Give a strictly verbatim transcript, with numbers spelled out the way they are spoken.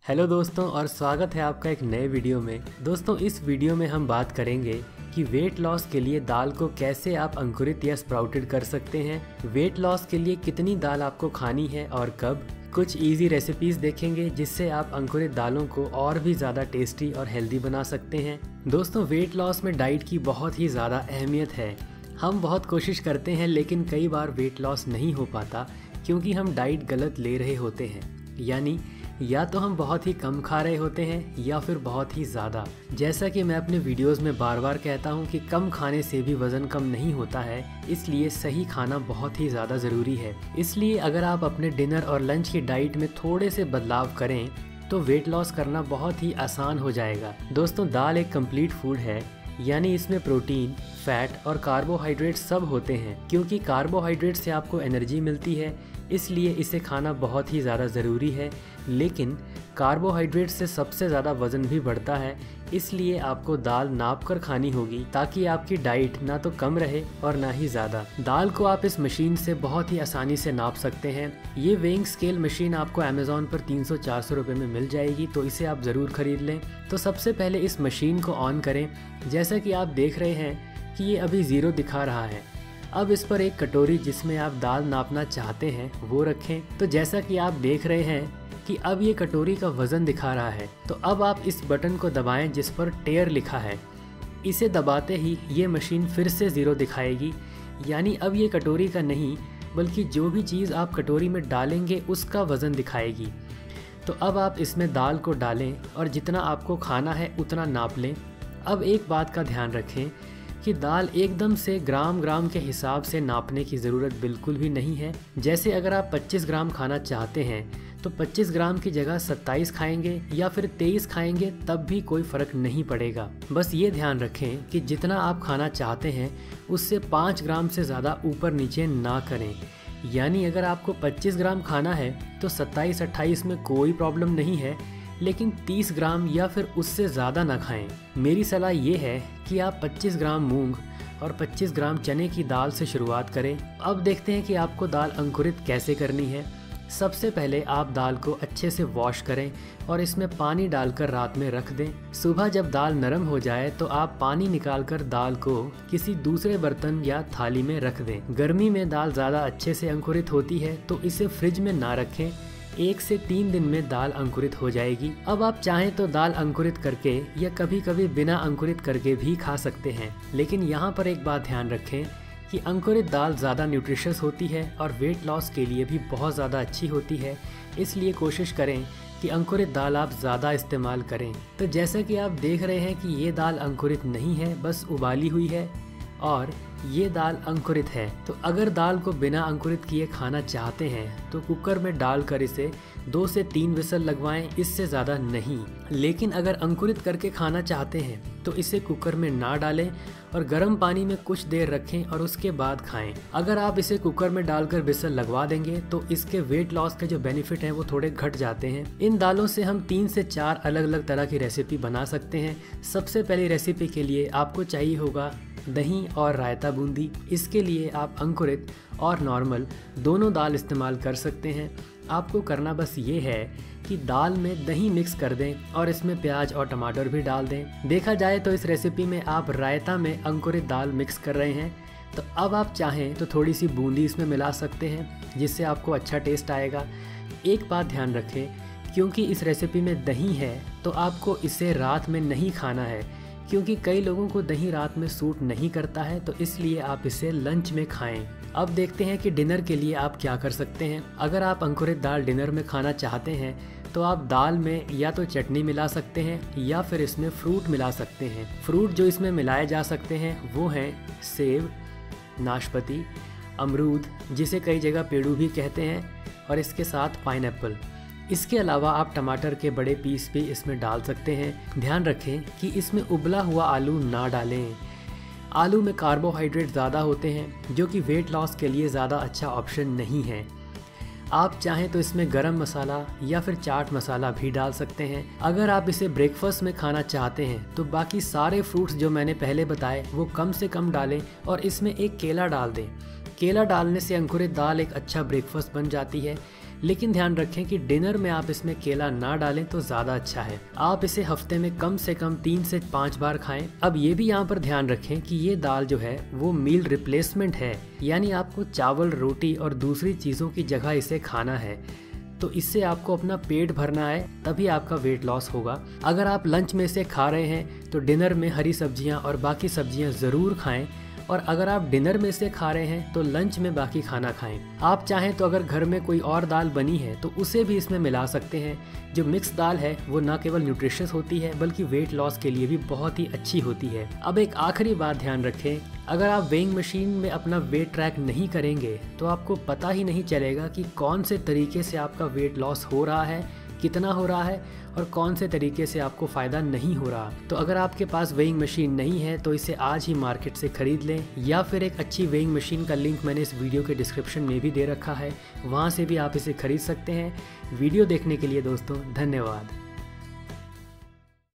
Hello दोस्तों और स्वागत है आपका एक नए वीडियो में। दोस्तों इस वीडियो में हम बात करेंगे कि वेट लॉस के लिए दाल को कैसे आप अंकुरित या स्प्राउटेड कर सकते हैं। वेट लॉस के लिए कितनी दाल आपको खानी है और कब। कुछ इजी रेसिपीज देखेंगे जिससे आप अंकुरित दालों को और भी ज़्यादा टेस्टी और हेल्दी बना सकते हैं। दोस्तों वेट लॉस में डाइट की बहुत ही ज़्यादा अहमियत है। हम बहुत कोशिश करते हैं लेकिन कई बार वेट लॉस नहीं हो पाता क्योंकि हम डाइट गलत ले रहे होते हैं, यानी या तो हम बहुत ही कम खा रहे होते हैं या फिर बहुत ही ज़्यादा। जैसा कि मैं अपने वीडियोस में बार बार कहता हूं कि कम खाने से भी वज़न कम नहीं होता है, इसलिए सही खाना बहुत ही ज़्यादा ज़रूरी है। इसलिए अगर आप अपने डिनर और लंच की डाइट में थोड़े से बदलाव करें तो वेट लॉस करना बहुत ही आसान हो जाएगा। दोस्तों दाल एक कंप्लीट फूड है, यानी इसमें प्रोटीन, फैट और कार्बोहाइड्रेट सब होते हैं। क्योंकि कार्बोहाइड्रेट से आपको एनर्जी मिलती है, इसलिए इसे खाना बहुत ही ज़्यादा ज़रूरी है। लेकिन कार्बोहाइड्रेट से सबसे ज़्यादा वज़न भी बढ़ता है, इसलिए आपको दाल नाप कर खानी होगी ताकि आपकी डाइट ना तो कम रहे और ना ही ज़्यादा। दाल को आप इस मशीन से बहुत ही आसानी से नाप सकते हैं। ये वेइंग स्केल मशीन आपको अमेज़ॉन पर तीन सौ चार सौ रुपये में मिल जाएगी, तो इसे आप ज़रूर खरीद लें। तो सबसे पहले इस मशीन को ऑन करें। जैसा कि आप देख रहे हैं कि ये अभी ज़ीरो दिखा रहा है। अब इस पर एक कटोरी जिसमें आप दाल नापना चाहते हैं वो रखें। तो जैसा कि आप देख रहे हैं कि अब ये कटोरी का वज़न दिखा रहा है, तो अब आप इस बटन को दबाएं जिस पर टेयर लिखा है। इसे दबाते ही ये मशीन फिर से ज़ीरो दिखाएगी, यानी अब ये कटोरी का नहीं बल्कि जो भी चीज़ आप कटोरी में डालेंगे उसका वज़न दिखाएगी। तो अब आप इसमें दाल को डालें और जितना आपको खाना है उतना नाप लें। अब एक बात का ध्यान रखें कि दाल एकदम से ग्राम ग्राम के हिसाब से नापने की ज़रूरत बिल्कुल भी नहीं है। जैसे अगर आप पच्चीस ग्राम खाना चाहते हैं तो पच्चीस ग्राम की जगह सत्ताईस खाएंगे या फिर तेईस खाएंगे तब भी कोई फ़र्क नहीं पड़ेगा। बस ये ध्यान रखें कि जितना आप खाना चाहते हैं उससे पाँच ग्राम से ज़्यादा ऊपर नीचे ना करें। यानी अगर आपको पच्चीस ग्राम खाना है तो सत्ताईस अट्ठाईस में कोई प्रॉब्लम नहीं है, लेकिन तीस ग्राम या फिर उससे ज़्यादा ना खाएं। मेरी सलाह ये है कि आप पच्चीस ग्राम मूंग और पच्चीस ग्राम चने की दाल से शुरुआत करें। अब देखते हैं कि आपको दाल अंकुरित कैसे करनी है। सबसे पहले आप दाल को अच्छे से वॉश करें और इसमें पानी डालकर रात में रख दें। सुबह जब दाल नरम हो जाए तो आप पानी निकालकर दाल को किसी दूसरे बर्तन या थाली में रख दें। गर्मी में दाल ज़्यादा अच्छे से अंकुरित होती है, तो इसे फ्रिज में ना रखें। एक से तीन दिन में दाल अंकुरित हो जाएगी। अब आप चाहें तो दाल अंकुरित करके या कभी कभी बिना अंकुरित करके भी खा सकते हैं, लेकिन यहाँ पर एक बात ध्यान रखें कि अंकुरित दाल ज़्यादा न्यूट्रिशियस होती है और वेट लॉस के लिए भी बहुत ज़्यादा अच्छी होती है। इसलिए कोशिश करें कि अंकुरित दाल आप ज़्यादा इस्तेमाल करें। तो जैसा कि आप देख रहे हैं कि ये दाल अंकुरित नहीं है, बस उबाली हुई है, और ये दाल अंकुरित है। तो अगर दाल को बिना अंकुरित किए खाना चाहते हैं तो कुकर में डालकर इसे दो से तीन विसल लगवाएं, इससे ज़्यादा नहीं। लेकिन अगर अंकुरित करके खाना चाहते हैं तो इसे कुकर में ना डालें और गर्म पानी में कुछ देर रखें और उसके बाद खाएं। अगर आप इसे कुकर में डालकर विसल लगवा देंगे तो इसके वेट लॉस के जो बेनिफिट हैं वो थोड़े घट जाते हैं। इन दालों से हम तीन से चार अलग अलग तरह की रेसिपी बना सकते हैं। सबसे पहली रेसिपी के लिए आपको चाहिए होगा दही और रायता बूंदी। इसके लिए आप अंकुरित और नॉर्मल दोनों दाल इस्तेमाल कर सकते हैं। आपको करना बस ये है कि दाल में दही मिक्स कर दें और इसमें प्याज और टमाटर भी डाल दें। देखा जाए तो इस रेसिपी में आप रायता में अंकुरित दाल मिक्स कर रहे हैं, तो अब आप चाहें तो थोड़ी सी बूंदी इसमें मिला सकते हैं जिससे आपको अच्छा टेस्ट आएगा। एक बात ध्यान रखें, क्योंकि इस रेसिपी में दही है तो आपको इसे रात में नहीं खाना है, क्योंकि कई लोगों को दही रात में सूट नहीं करता है, तो इसलिए आप इसे लंच में खाएं। अब देखते हैं कि डिनर के लिए आप क्या कर सकते हैं। अगर आप अंकुरित दाल डिनर में खाना चाहते हैं तो आप दाल में या तो चटनी मिला सकते हैं या फिर इसमें फ्रूट मिला सकते हैं। फ्रूट जो इसमें मिलाए जा सकते हैं वो हैं सेब, नाशपाती, अमरूद जिसे कई जगह पेड़ू भी कहते हैं, और इसके साथ पाइनएप्पल। इसके अलावा आप टमाटर के बड़े पीस भी इसमें डाल सकते हैं। ध्यान रखें कि इसमें उबला हुआ आलू ना डालें। आलू में कार्बोहाइड्रेट ज़्यादा होते हैं जो कि वेट लॉस के लिए ज़्यादा अच्छा ऑप्शन नहीं है। आप चाहें तो इसमें गरम मसाला या फिर चाट मसाला भी डाल सकते हैं। अगर आप इसे ब्रेकफास्ट में खाना चाहते हैं तो बाकी सारे फ्रूट्स जो मैंने पहले बताए वो कम से कम डालें और इसमें एक केला डाल दें। केला डालने से अंकुरित दाल एक अच्छा ब्रेकफास्ट बन जाती है। लेकिन ध्यान रखें कि डिनर में आप इसमें केला ना डालें तो ज़्यादा अच्छा है। आप इसे हफ्ते में कम से कम तीन से पाँच बार खाएं। अब ये भी यहाँ पर ध्यान रखें कि ये दाल जो है वो मील रिप्लेसमेंट है, यानी आपको चावल, रोटी और दूसरी चीज़ों की जगह इसे खाना है। तो इससे आपको अपना पेट भरना है, तभी आपका वेट लॉस होगा। अगर आप लंच में से खा रहे हैं तो डिनर में हरी सब्जियां और बाकी सब्जियां ज़रूर खाएं, और अगर आप डिनर में से खा रहे हैं तो लंच में बाकी खाना खाएं। आप चाहें तो अगर घर में कोई और दाल बनी है तो उसे भी इसमें मिला सकते हैं। जो मिक्स दाल है वो ना केवल न्यूट्रिशियस होती है बल्कि वेट लॉस के लिए भी बहुत ही अच्छी होती है। अब एक आखिरी बात ध्यान रखें, अगर आप वेइंग मशीन में अपना वेट ट्रैक नहीं करेंगे तो आपको पता ही नहीं चलेगा कि कौन से तरीके से आपका वेट लॉस हो रहा है, कितना हो रहा है और कौन से तरीके से आपको फ़ायदा नहीं हो रहा। तो अगर आपके पास वेइंग मशीन नहीं है तो इसे आज ही मार्केट से ख़रीद लें, या फिर एक अच्छी वेइंग मशीन का लिंक मैंने इस वीडियो के डिस्क्रिप्शन में भी दे रखा है, वहाँ से भी आप इसे ख़रीद सकते हैं। वीडियो देखने के लिए दोस्तों धन्यवाद।